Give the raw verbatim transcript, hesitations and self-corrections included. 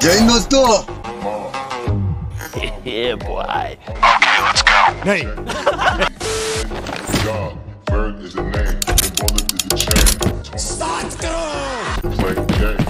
जय दोस्तों Yeah, boy. Okay, let's go. Hey. Job, Bird is the name. The bullet is the chain. Start, girl. Play game.